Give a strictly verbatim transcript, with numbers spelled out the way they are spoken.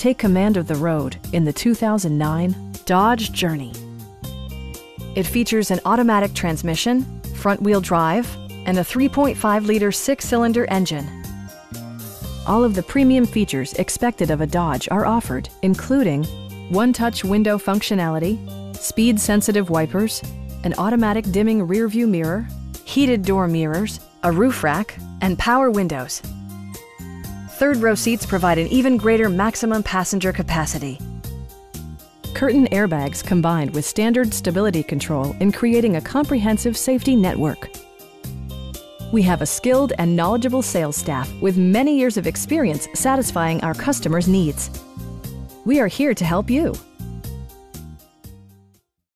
Take command of the road in the two thousand nine Dodge Journey. It features an automatic transmission, front-wheel drive, and a three point five liter six-cylinder engine. All of the premium features expected of a Dodge are offered, including one-touch window functionality, speed-sensitive wipers, an automatic dimming rear-view mirror, heated door mirrors, a roof rack, and power windows. Third-row seats provide an even greater maximum passenger capacity. Curtain airbags combined with standard stability control in creating a comprehensive safety network. We have a skilled and knowledgeable sales staff with many years of experience satisfying our customers' needs. We are here to help you.